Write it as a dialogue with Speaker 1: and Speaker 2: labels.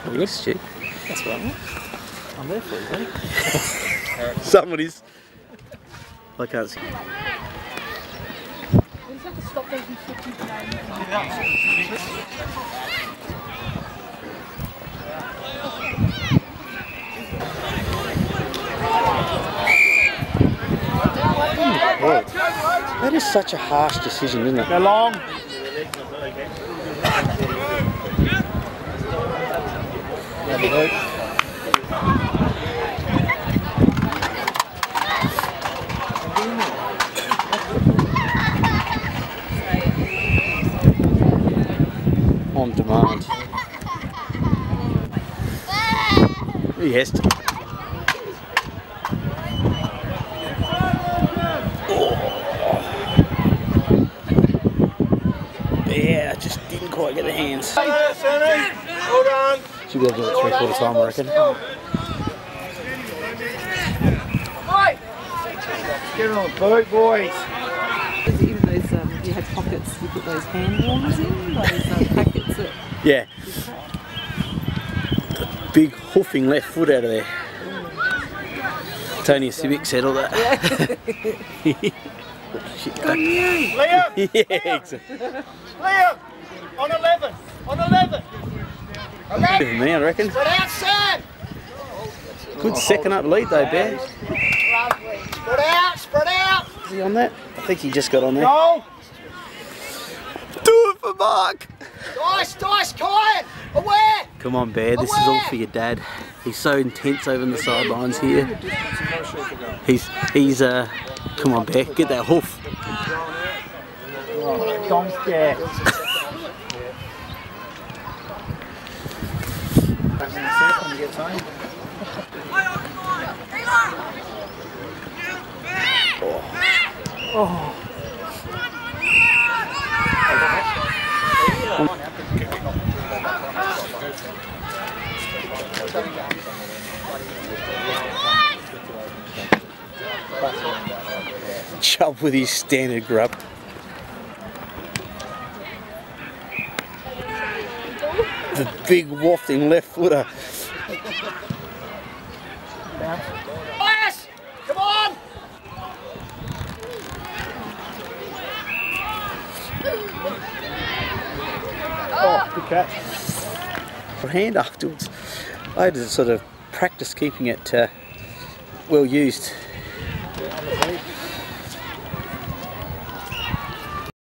Speaker 1: Very good, Stu.
Speaker 2: That's what I want. I'm there for you, buddy.
Speaker 1: Somebody's... I can't see. Oh, that is such a harsh decision, isn't it?
Speaker 2: Go long.
Speaker 1: On demand. He has to. Yeah, just didn't quite get the hands.
Speaker 3: Hold on.
Speaker 1: Should be able to do it 3/4 time, I reckon.
Speaker 3: Get on the boat, boys.
Speaker 4: Even those, you had pockets, you put those hand warmers in, those packets that...
Speaker 1: Yeah. Big hoofing left foot out of there. Tony Civic said all that. Shit,
Speaker 3: Liam!
Speaker 1: yeah, exactly.
Speaker 3: Liam! On 11! On 11! Okay?
Speaker 1: Give me, I reckon.
Speaker 3: Spread out, Sam!
Speaker 1: Good second up lead though, Bear.
Speaker 3: Spread out! Spread out!
Speaker 1: Is he on that? I think he just got on there.
Speaker 3: Go!
Speaker 1: Do it for Mark!
Speaker 3: Dice! Kyan! Aware!
Speaker 1: Come on, Bear, this is all for your dad. He's so intense over in the sidelines here. He's come on, Bear, get that hoof.
Speaker 2: Don't scare.
Speaker 1: Oh. Chubb with his standard grub. The big wafting left footer.
Speaker 3: Yes! Come on!
Speaker 2: Oh, good catch.
Speaker 1: For hand afterwards. I had to sort of practice keeping it well used.